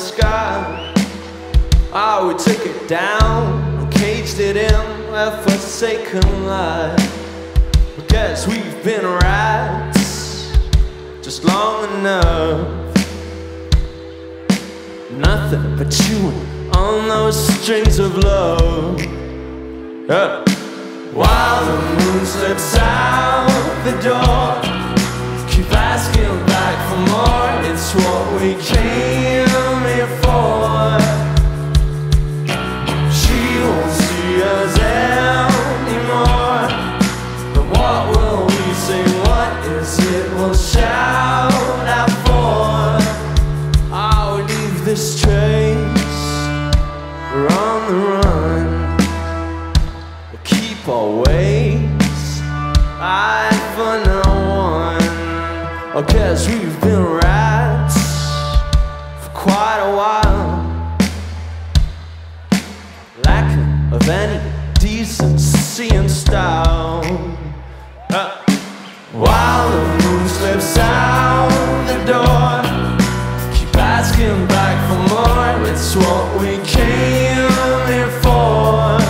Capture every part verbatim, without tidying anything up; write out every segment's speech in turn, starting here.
sky. Oh, we took it down and caged it in a forsaken life. Because we've been rats just long enough. Nothing but chewing on those strings of love. uh. While the moon slips out the door, keep asking back for more. It's what we came here for. She won't see us anymore. But what will we say? What is it we'll shout out for? I will leave this trace. We're on the run. We'll keep our ways. I for no one. Oh, 'cause we've been rats for quite a while. Lacking of any decency and style. uh. While the moon slips out the door, keep asking back for more. It's what we came here for.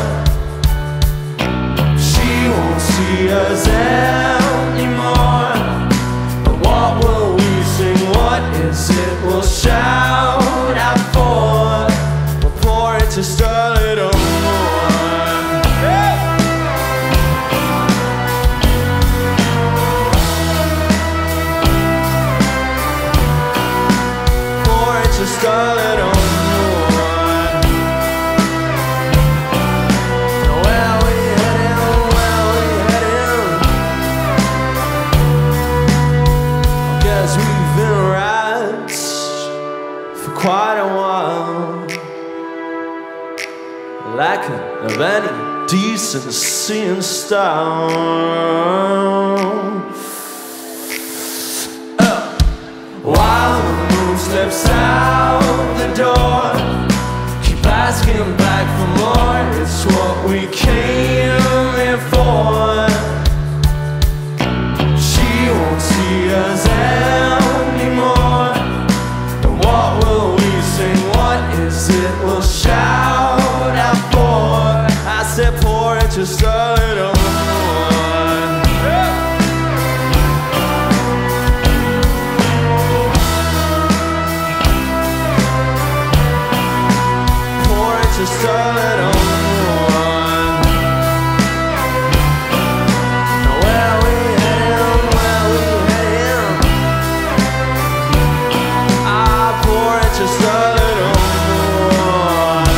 She won't see us anymore. But what will we sing? What is it we'll shout out for? We'll pour it to starlit on. Scarlet on one. Where we heading? Where we heading? I guess we've been rats for quite a while. Lacking of any decency and style. uh. While the moon slips out the door, keep asking back for more. It's what we came here for. She won't see us anymore. And what will we sing? What is it we'll shout out for? I said pour it to starlit on. Just starlit on one. Where we heading? Where we heading? I pour it just starlit on one.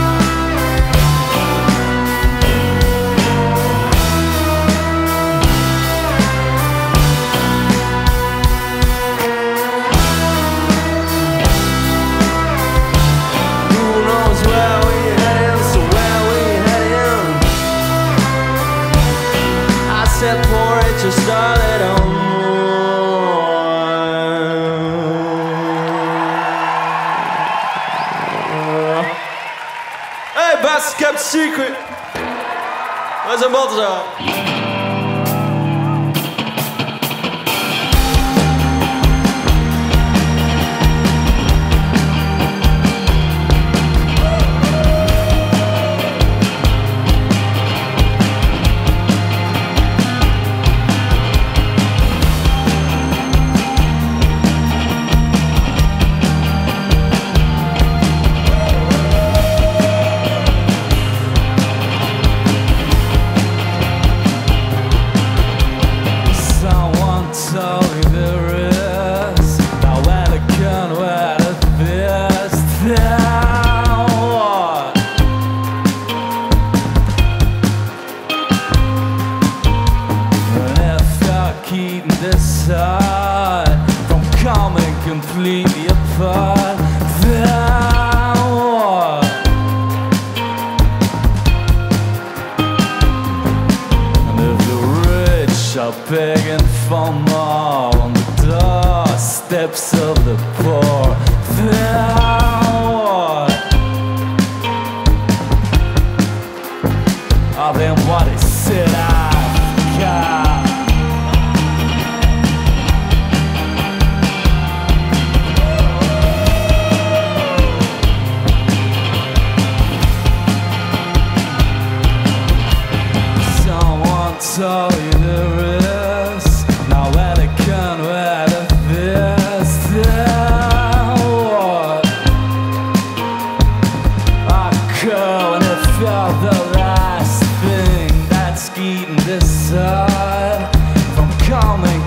Who knows where we said pour it just starlit on. Hey, best kept secret. Where's the Balthazar?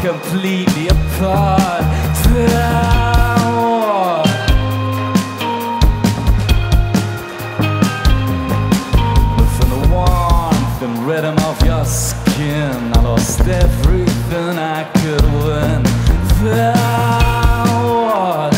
completely apart. Power. But from the warmth and rhythm of your skin, I lost everything I could win. Power.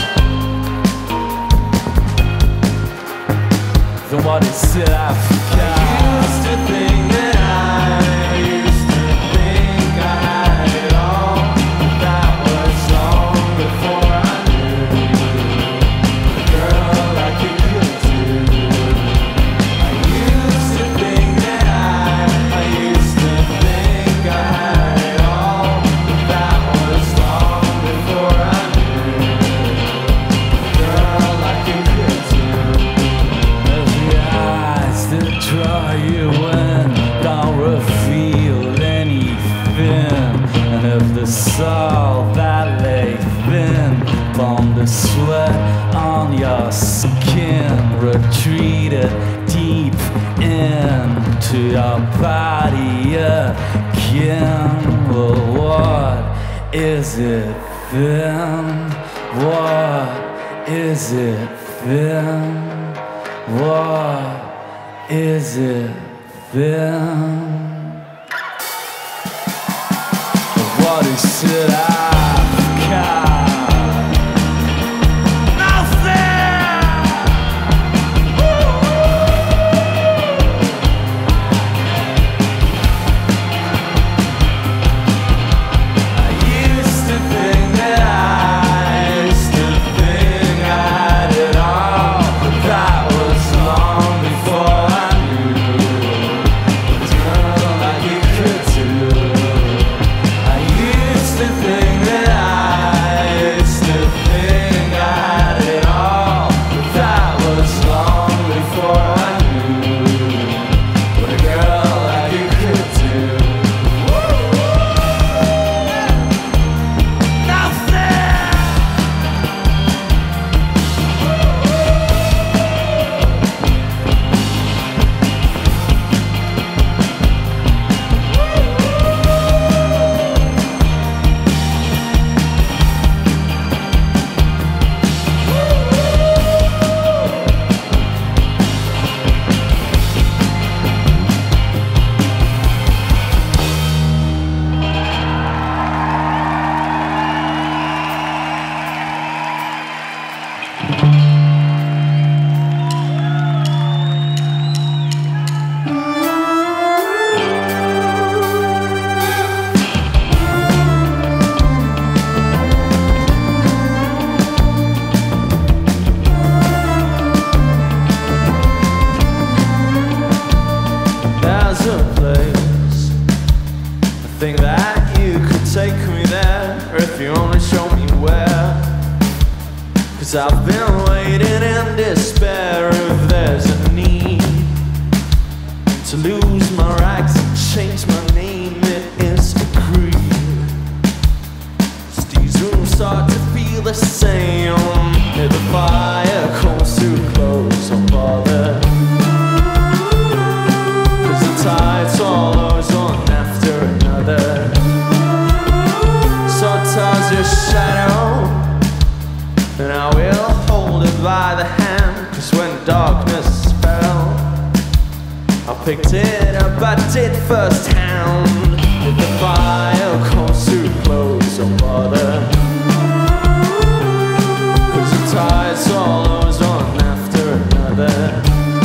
Then what is it I forgot? I used to think that I used to think I had it all. That was long before I knew a girl like you could do. I used to think that I, I used to think I had it all. That was long before I knew a girl like you could do. That draw you in don't reveal anything, and if the soul that lay thin from the sweat on your skin retreated deep into your body again. Well, what is it then? What is it then? What is it then? What is it I've got? Think that you could take me there, if you only show me where. Cause I've been waiting in despair. If there's a need to lose my rights and change my name, it is a creed. As these rooms start to feel the same, if the fire comes too close, don't bother. Cause the tide's all ours on after another. So toss your shadow, and I will hold it by the hand. Cause when darkness fell, I picked it up, I did first hand. If the fire comes too close, don't bother. Cause the tide's all ours on after another.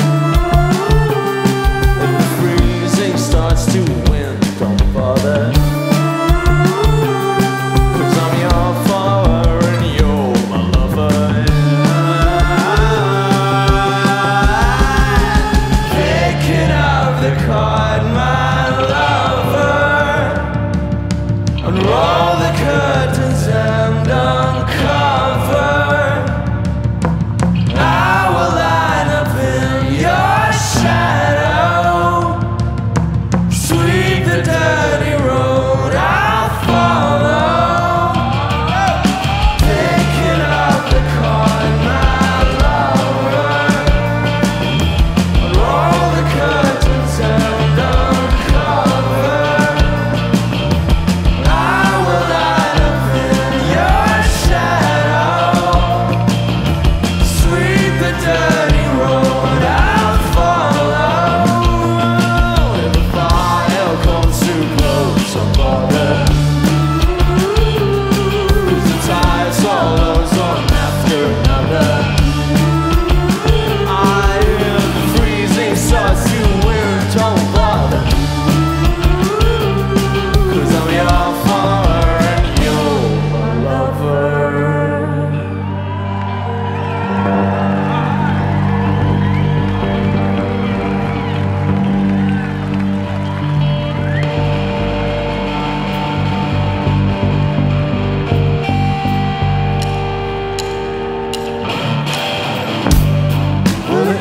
If the freezing starts to win, don't bother. Cause I'm your follower and you're my lover. Picking up the card, my lover, and roll the curtains out.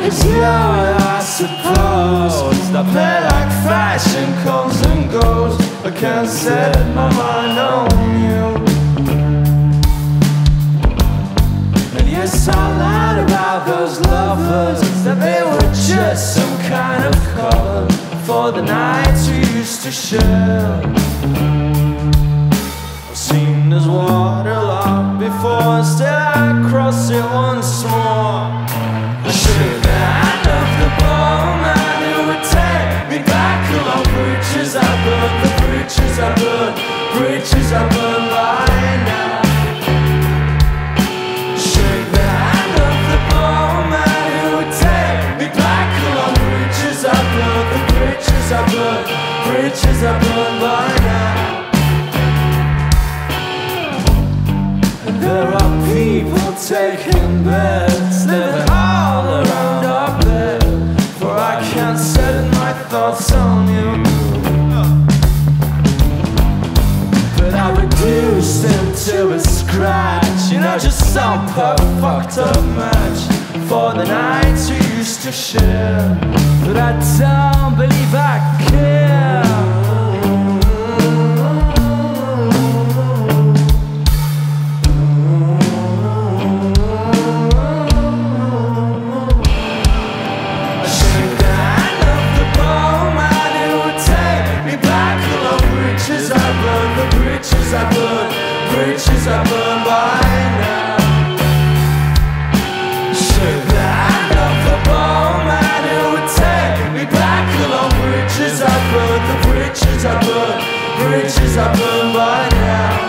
is young, I suppose. I play like fashion comes and goes. I can't set my mind on you. And yes, I lied about those lovers, that they were just some kind of cover for the nights we used to share. I've seen this waterlogged before, still I cross it once more. Shake the hand of the bowman who would take me back along bridges I burned, the bridges I burned, bridges I burned by now. Shake the hand of the bowman who would take me back along bridges I burned, the bridges I burned, bridges I burned by now. And there are people taking beds, living all around our bed, for I can't set my thoughts on you. But I reduced them to a scratch, you know, just some pop fucked up match for the nights we used to share. But I don't believe I care. Bridges I burn, bridges I burn by now. Shake the hand of the bowman who would take me back along bridges I burn, the bridges I burn, bridges I burn by now.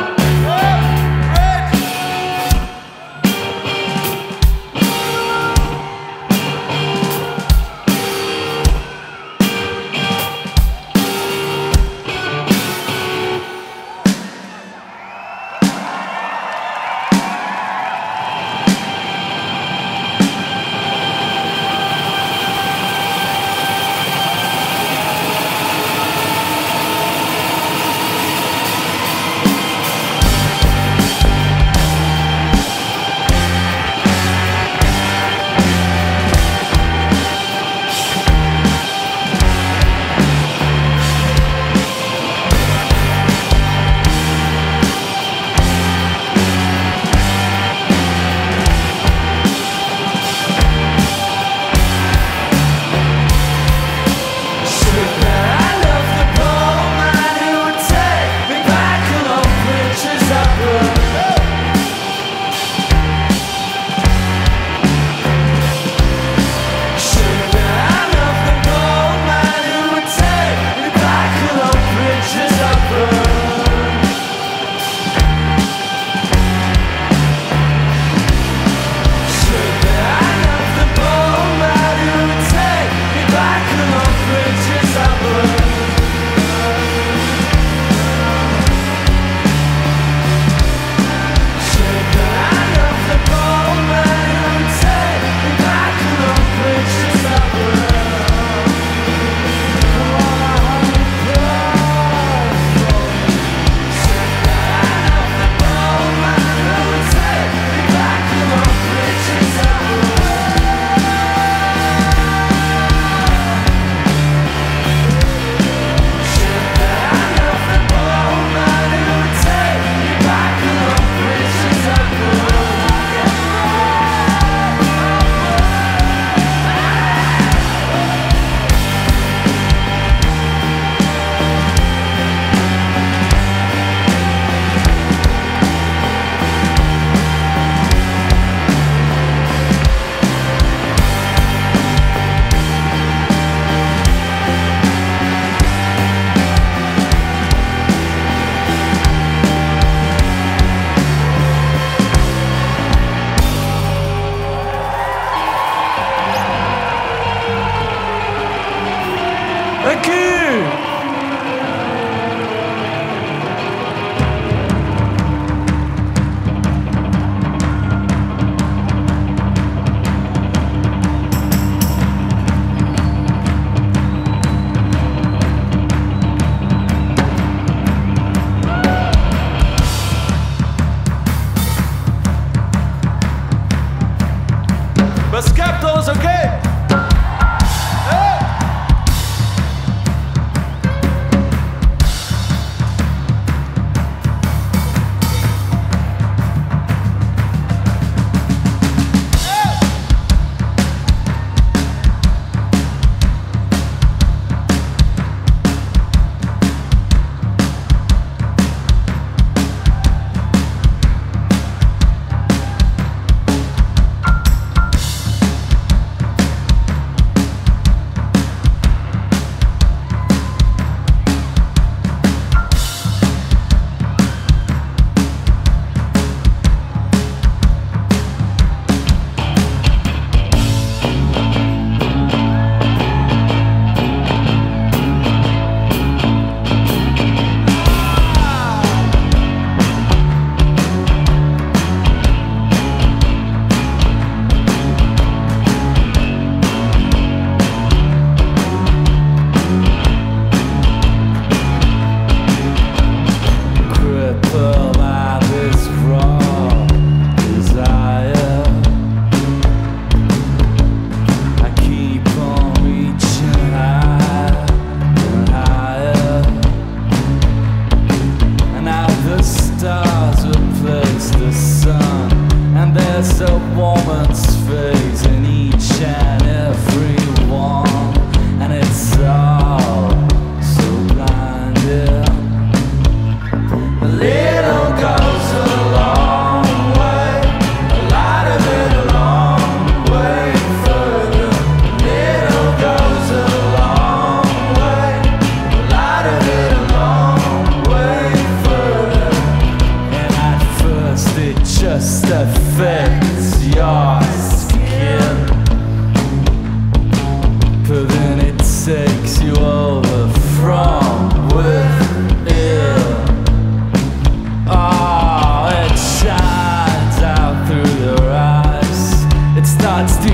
But Skepto's okay.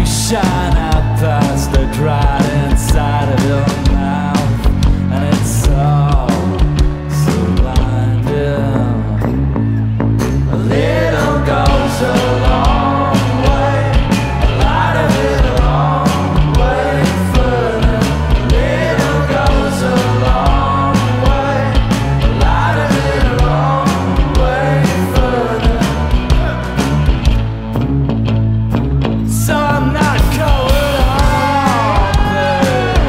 you shine out past the dried inside of your mouth, and it's all so blinding. A little goes a long way, a lot of it a long way further. A little goes a long way, a lot of it a long way further. So I'm not going home, babe.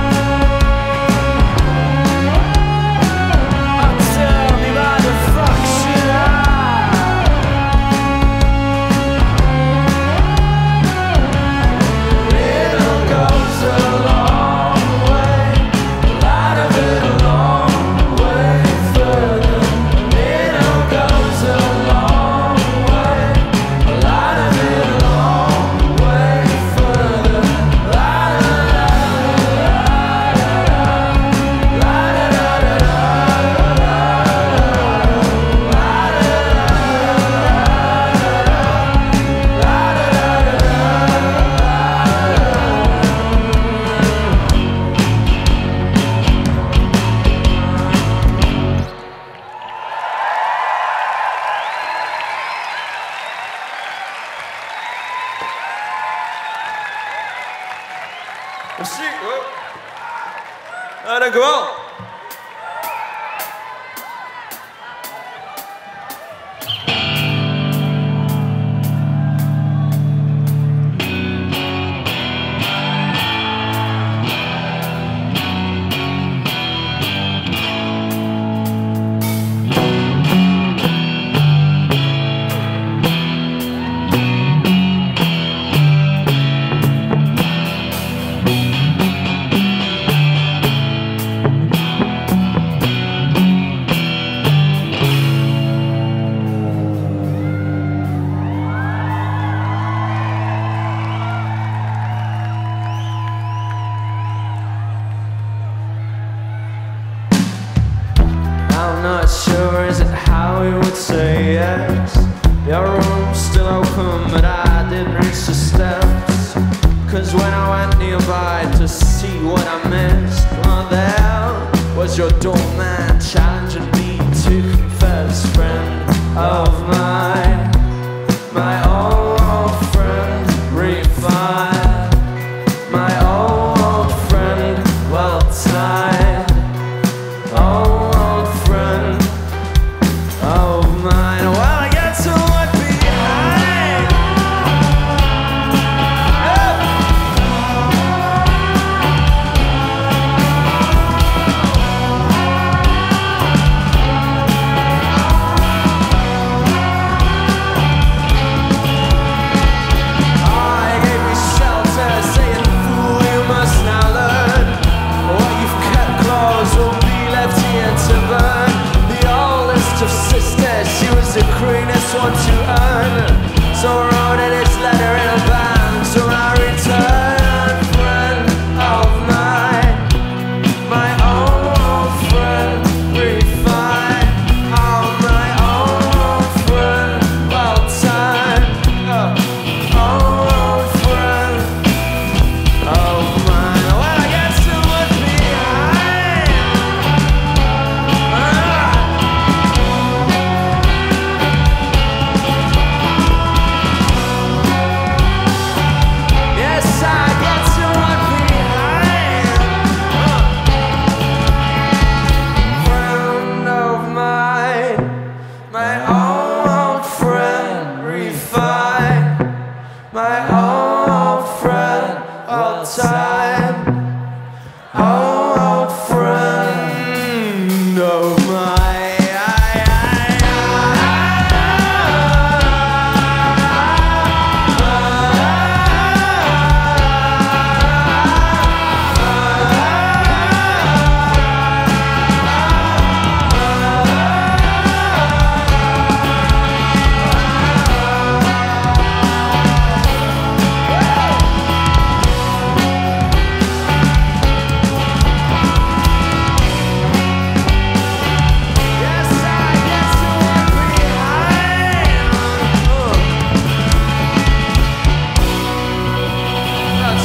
Oh, tell me why the fuck should I? Little goes a long way, a lot of it a long way further. Little goes a long way, a lot of it a long way further. La la la la la la la Merci. Ouais. Ah, d'accord. I'm not sure, is it how we would say yes? Your room's still open, but I didn't reach the steps. Cause when I went nearby to see what I missed, well, there was your doorman challenging me to confess. Friend of mine, my old friend, refined. My old friend, well tied. Old friend of mine. Well, I get to look behind. I gave you shelter, saying, fool, you must now learn. What you've kept close will be left here to burn. The oldest of sisters, she was the greenest one to earn. So I wrote in this letter in a band. So I return, friend of mine, my old friend, refined. Oh, my old friend, well timed. Oh, old friend of mine. Well, I get to look behind. Yes, I get to look behind. Friend of mine, my old friend, refined. My old friend, all time. Old friend of mine.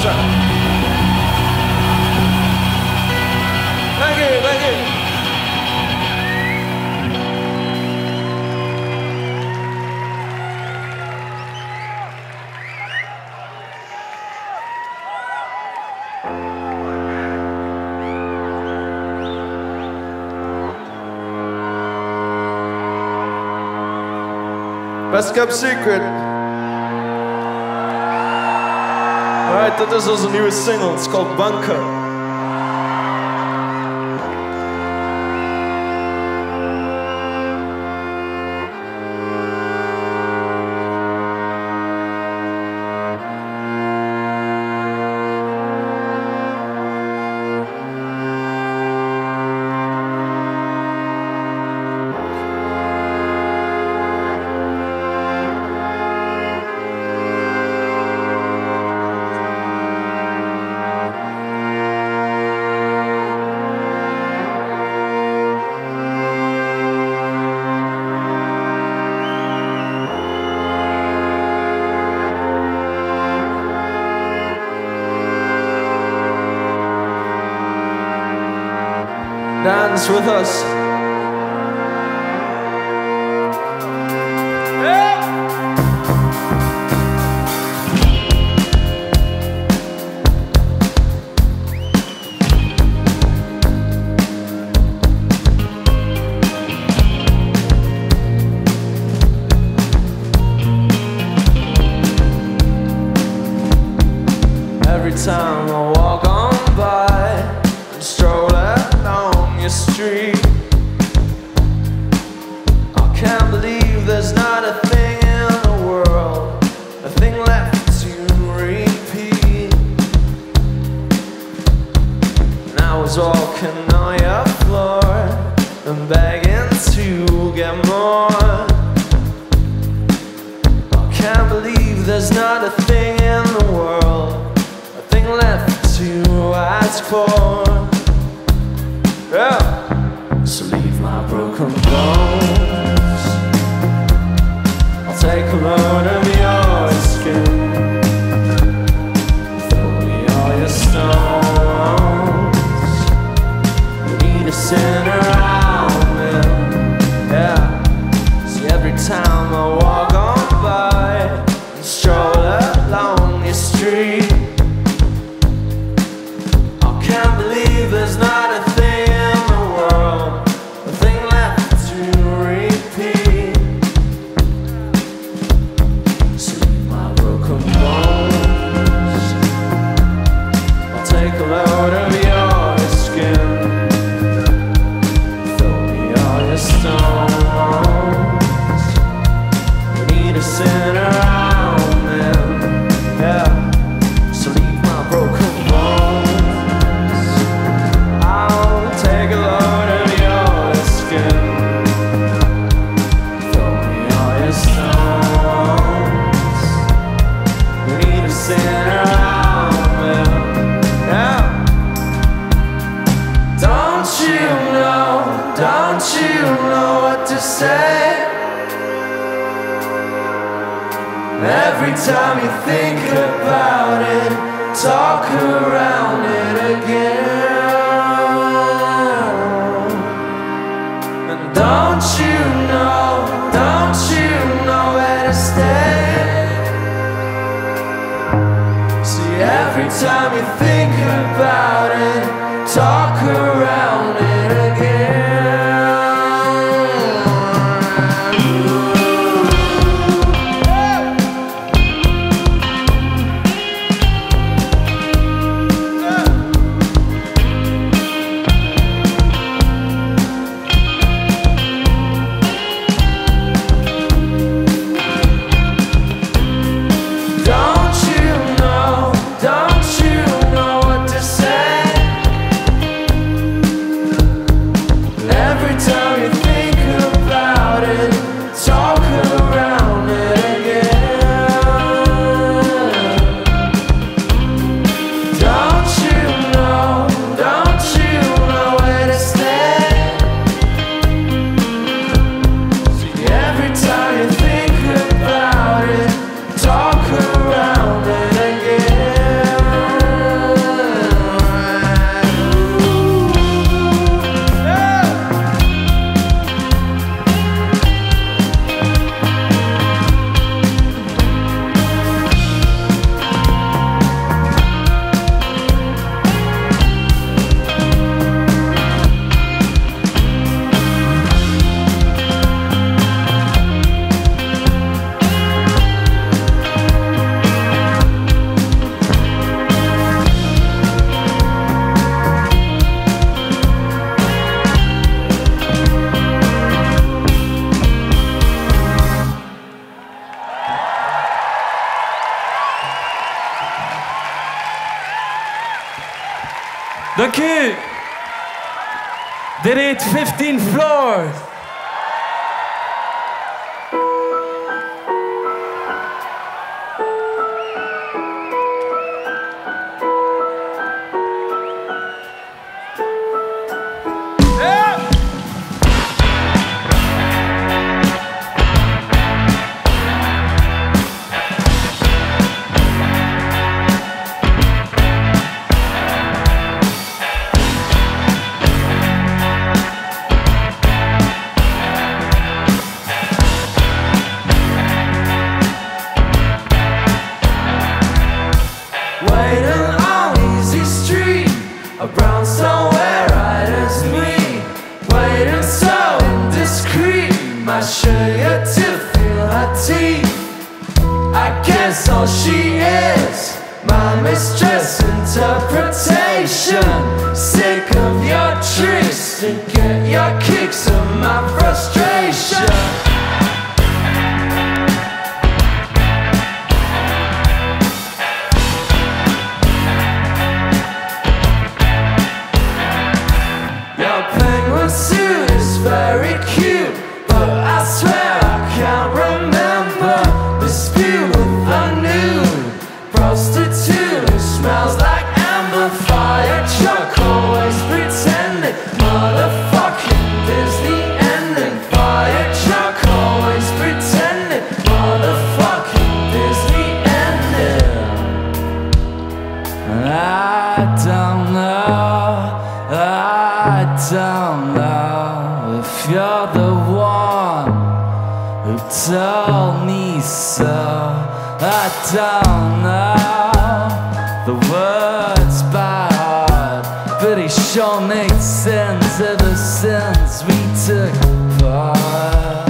sir. Thank you, thank you. Best kept secret. Alright, dit is onze nieuwe single. It's called Bunker. Dance with us. Hey! Every time I walk on by and stroll along your street, I can't believe there's not a thing in the world, a thing left to repeat. And I was walking on your floor and begging to get more. I can't believe there's not a thing in the world, a thing left to ask for. Yeah. So leave my broken bones, I'll take a load of your skin, throw me all your stones. We need a sinner around me. Yeah. See, every time I walk on by and stroll along your street, I can't believe there's not a thing say. Every time you think about it, talk around it again. And don't you know, don't you know where to stay? See, every time you think about it, talk around it again. Dank u. Dit heet fifteen floors. A brownstone where riders meet, waiting so indiscreet, my sugar to feel her teeth. I guess all she is, my mistress interpretation. Sick of your tricks to get your kicks of my frustration. Suit is very cute, but I swear I can't remember this view with a nude prostitute who smells like amber. Fire truck always pretending, motherfucking Disney ending. Fire truck always pretending, motherfucking Disney ending. I don't know, I don't know if you're the one who told me so. I don't know the words by heart, but it sure makes sense ever since we took part.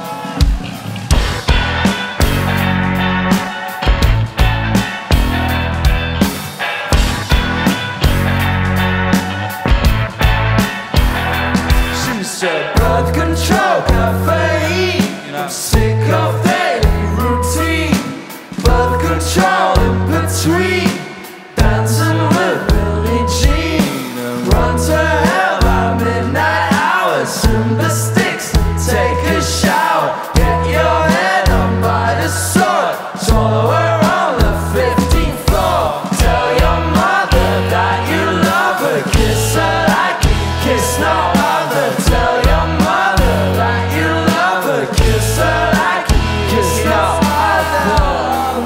Birth control caffeine, I'm sick of daily routine. Birth control in between, dancing with Billie Jean. Run to hell by midnight hours, in the sticks, take a shower. Get your head up by the sword, swallow her on the fifteenth floor. Tell your mother that you love her, kiss her like you kiss no other. Tell your mother that you love her, kiss her like you kiss no other.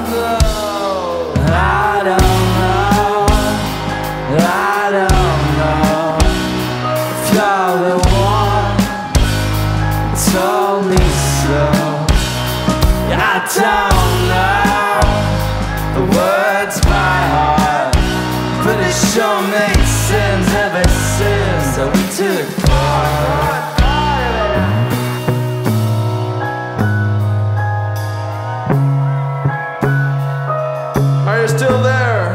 I don't know, I don't know if you're the one who told me so. I don't know the words by heart, but it sure makes sense ever since that we took part. Are you still there?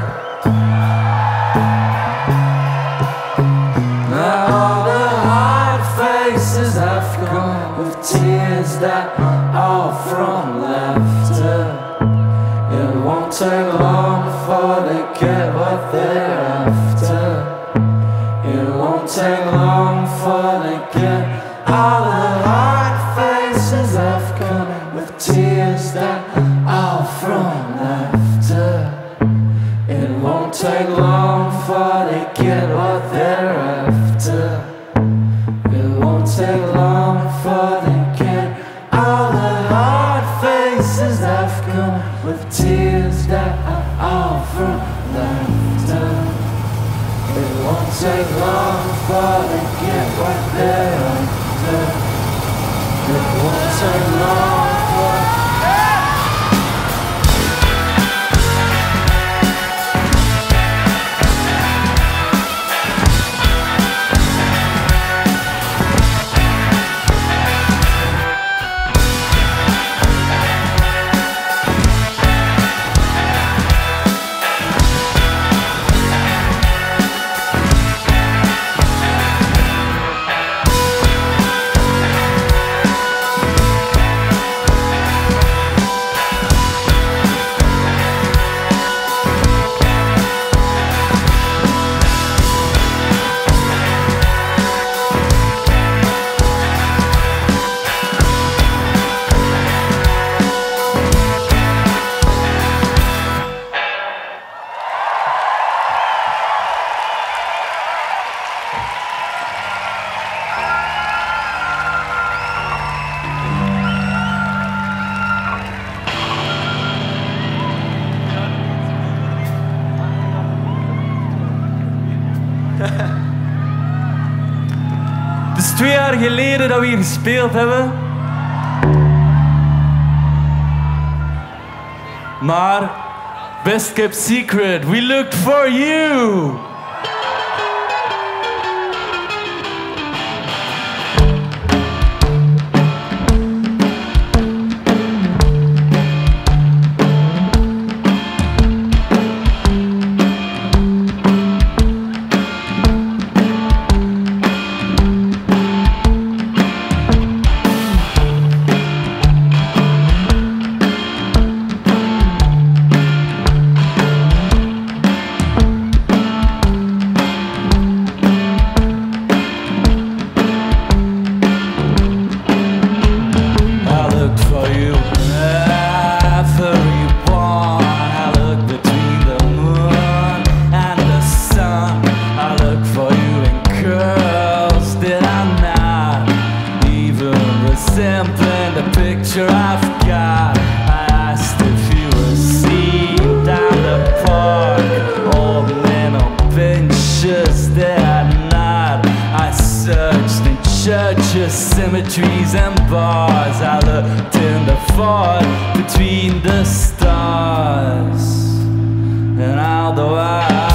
Now all the hard faces have gone with tears that are all from laughter. It won't take long before they get what they're after. It won't take long before they get all the hard faces have come with tears that are all from laughter. It won't take long before they get what they're after. It won't take long before they get all the hard faces have come with tears that are all from laughter. It won't take long before they get what they're after. It won't take long before. twee jaar geleden dat we hier gespeeld hebben. Maar, best kept secret, we looked for you! Sampling the picture I've got. I asked if you were seen down the park, old men on benches that night. I searched in churches, cemeteries and bars. I looked in the fog between the stars. And although I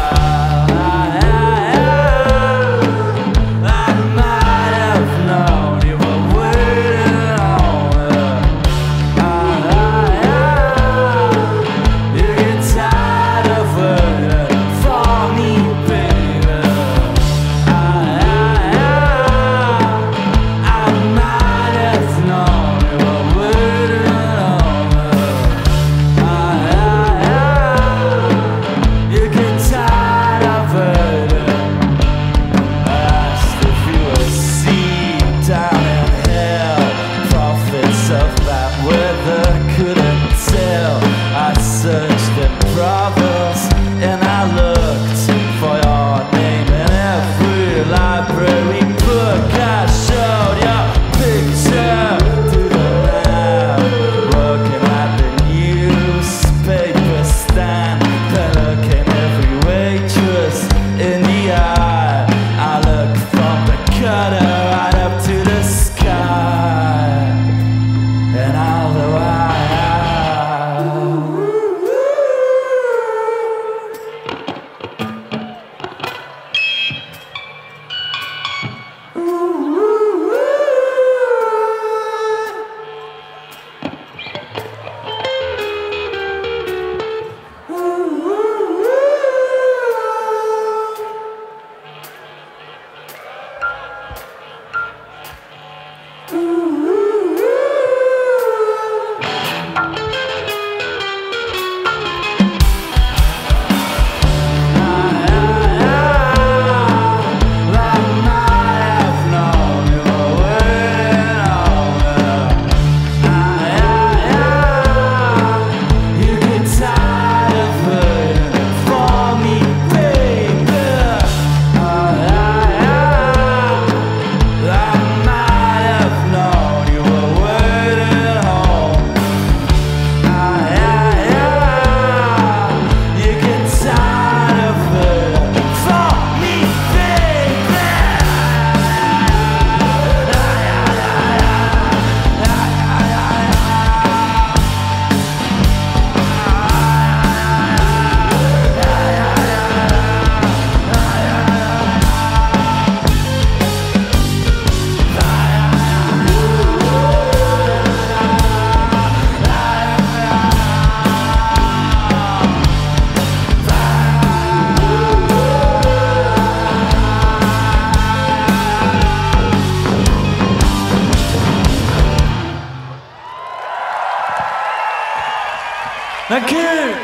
Dank u!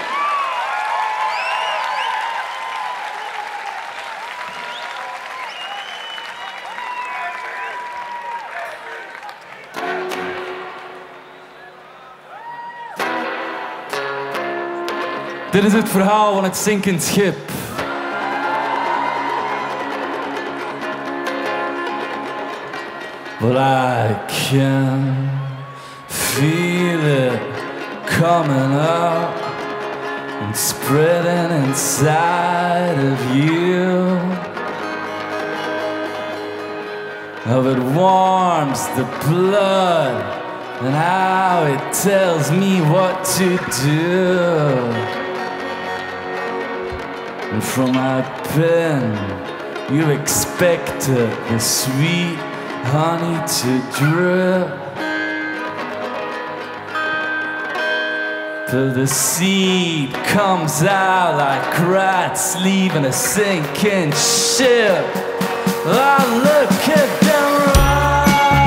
Dit is het verhaal van het zinkend schip. But I can feel it coming up and spreading inside of you. how it warms the blood, and how it tells me what to do. And from my pen, you expected the sweet honey to drip, but the seed comes out like rats leaving a sinking ship. Oh, look at them run.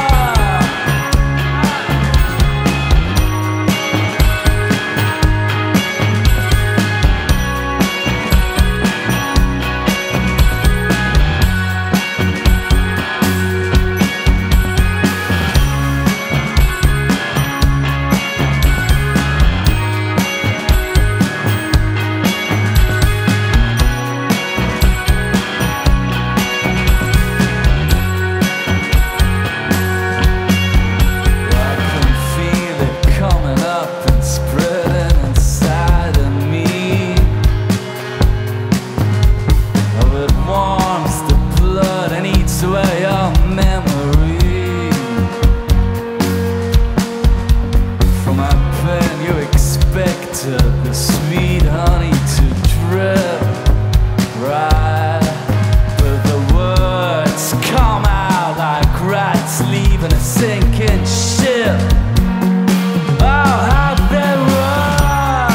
The sweet honey to drip, right? But the words come out like rats leaving a sinking ship. Oh, how they run!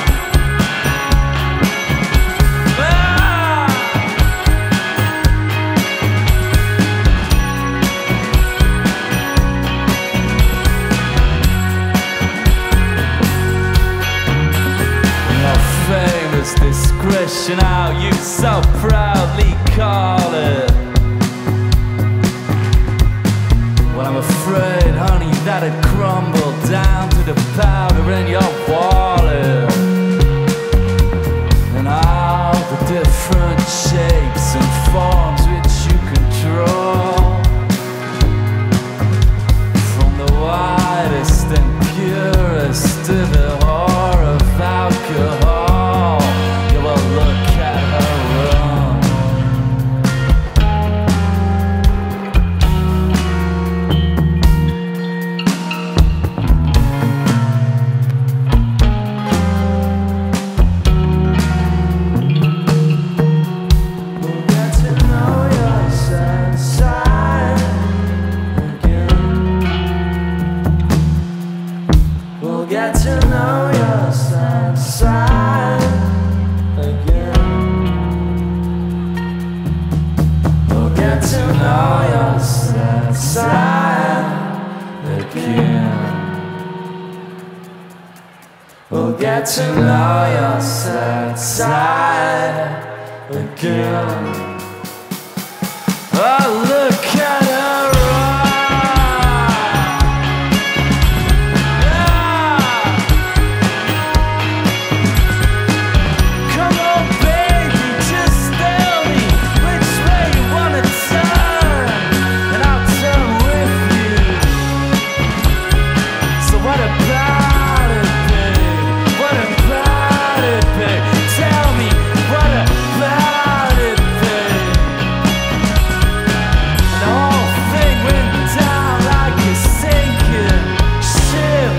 Ah! Famous discretion, how you so proudly call it. Well, I'm afraid, honey, that it crumbled down to the powder in your wallet, and all the different shapes and forms which you control, from the widest and purest to the horror of alcohol. Look at her run. We'll get to know your sad side again. We'll get to know your sad side again. We'll get to know your sad side again. We'll get to know your sad side again. Oh, look at her run. Yeah. Come on, baby, just tell me which way you wanna turn, and I'll turn with you. So what about it, babe? What about it, babe? Tell me, what about it, babe? And the whole thing went down like a sinking ship.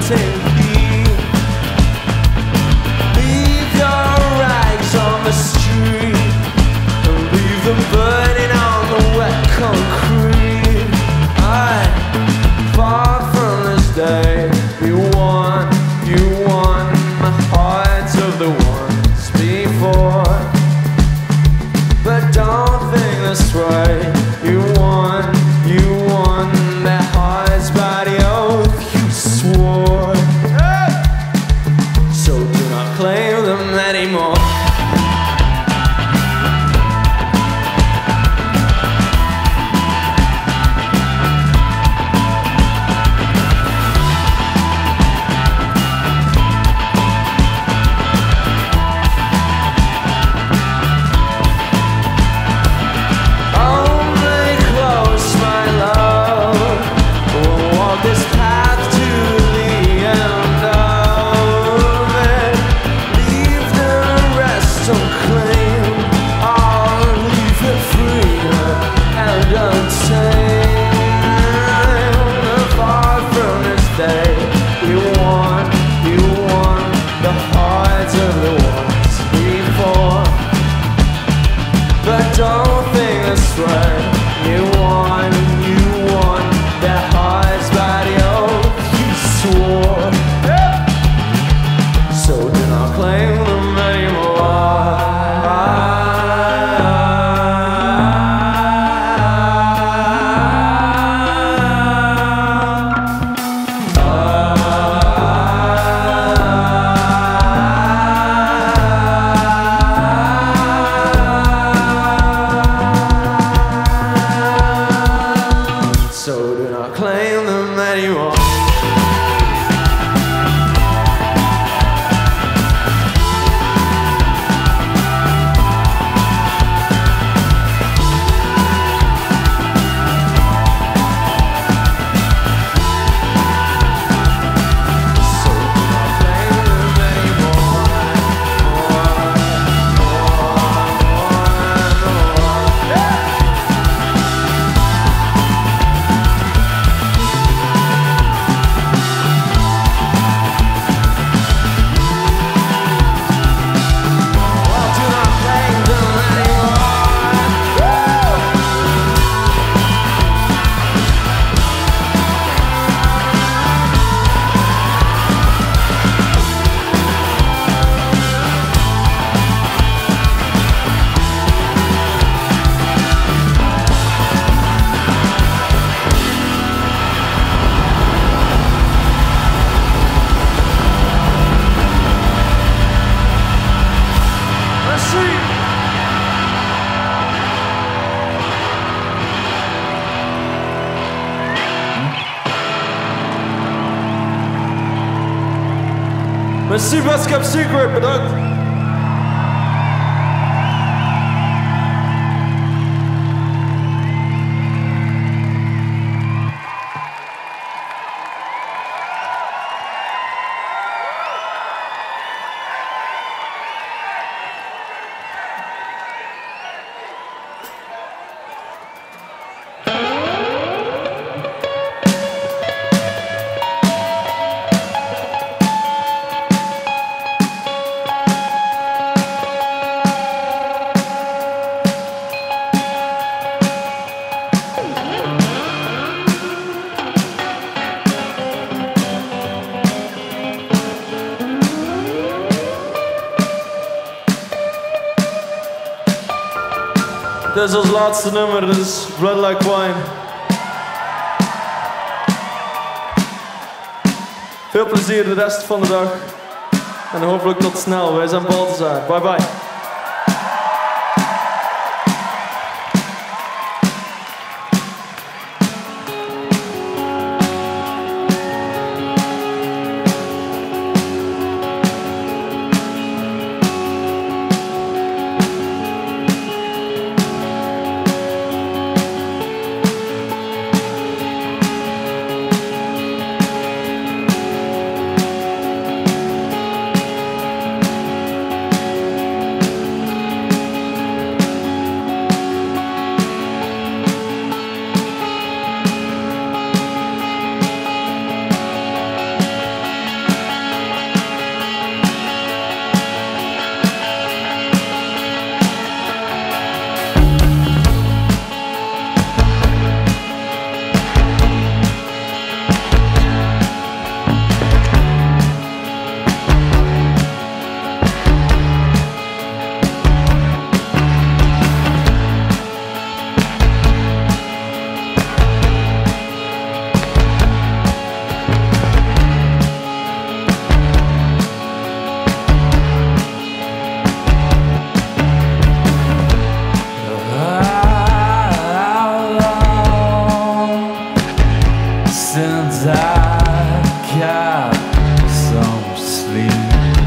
melting heat. Leave your rags on the street and leave them burning on the wet concrete. I far from this day. You won, you won the hearts of the ones before. But don't think this way. You won, you won their hearts by the oath you swore. So do not claim them anymore. Don't think this way. You won, you won their hearts by the oath you swore. So do not claim them anymore. So do not claim them anymore. Merci Bascap Secret, bedankt. Dit is ons laatste nummer, dit is Blood Like Wine. Veel plezier de rest van de dag. En hopelijk tot snel. Wij zijn Balthazar. Bye bye. have some sleep.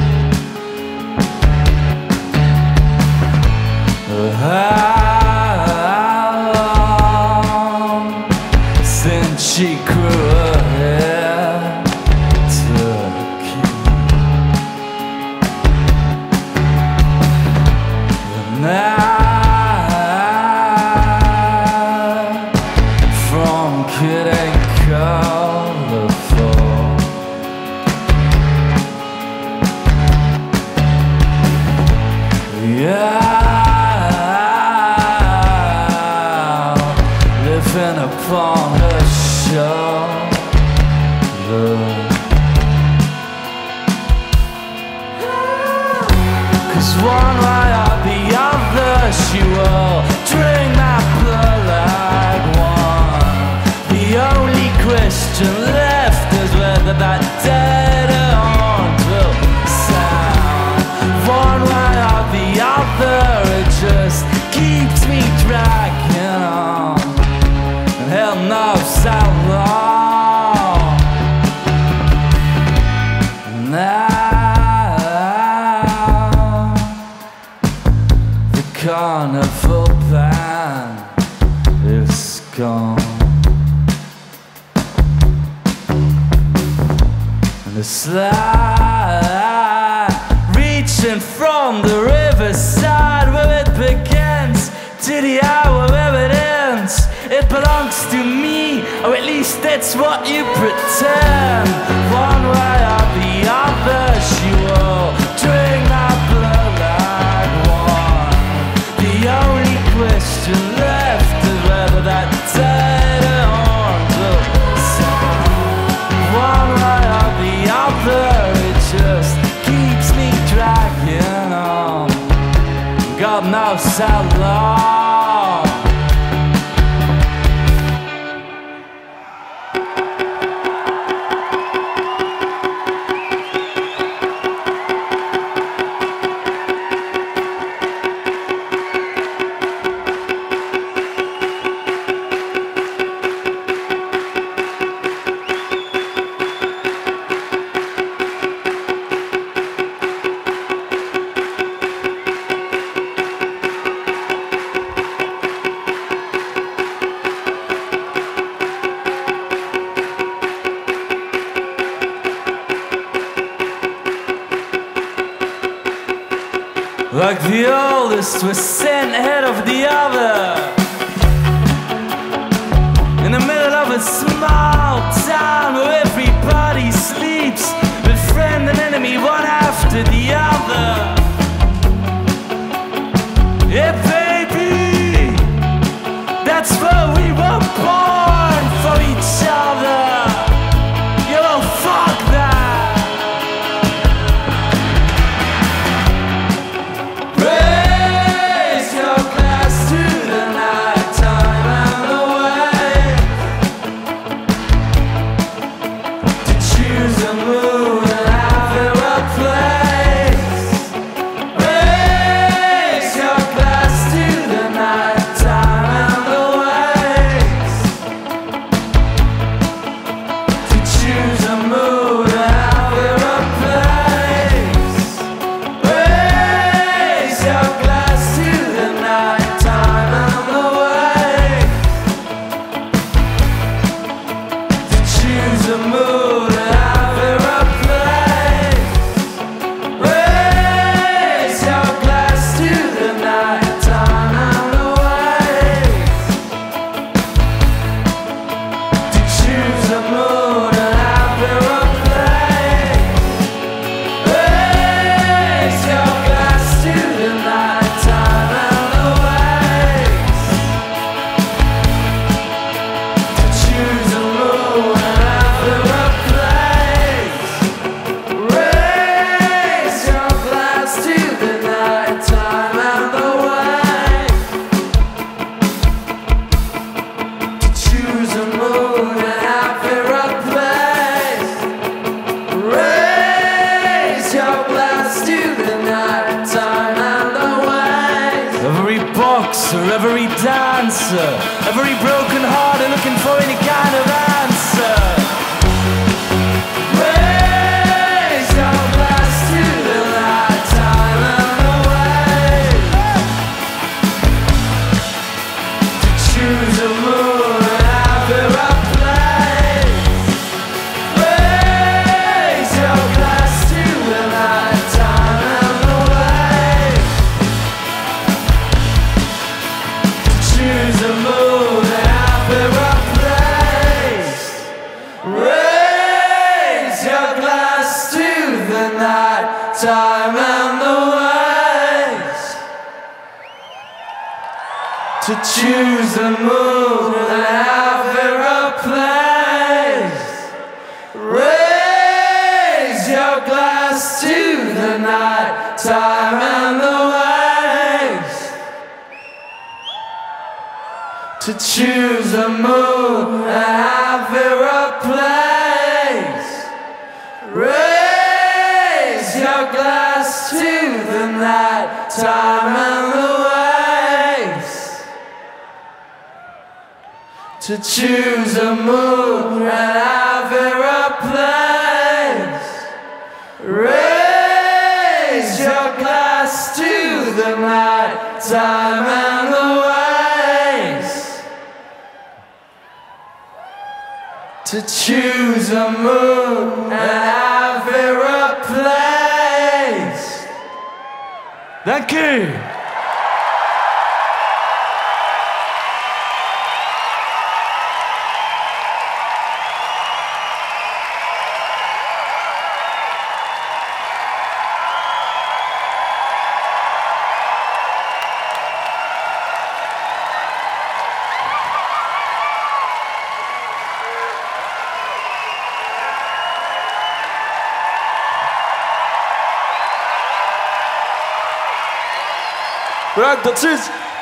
How long since she grew her hair to keep? And now, from kidding colorful, yeah, living upon her shoulder. 'Cause one way or the other she will drink my blood like wine. The only question left is whether that dead horn will sound. One way or the other, it just keeps me dragging on, and hell knows how long. Now the carnival band is gone, and the slide reaching from the riverside where it begins to the hour where it ends. It belongs to me, or at least that's what you pretend. One way or the other, she will drink my blood like wine. The only question left is whether that dead horn will sound. One way or the other, it just keeps me dragging on. God knows how long. Like the oldest was sent ahead of the other, in the middle of a small town where everybody sleeps, with friend and enemy one after the other. Yeah, baby, that's where we were born, for each other. Yo, fuck that. Every dancer, every broken heart looking for any kind of answer. Raise time and the ways to choose the moon and have it replaced. Raise your glass to the night time and the ways to choose a moon and have it replaced. Raise your glass to the night time and the ways to choose a moon and have it replaced. Raise your glass to the night time and the ways to choose a moon and have it replaced. Thank you. Bırak da siz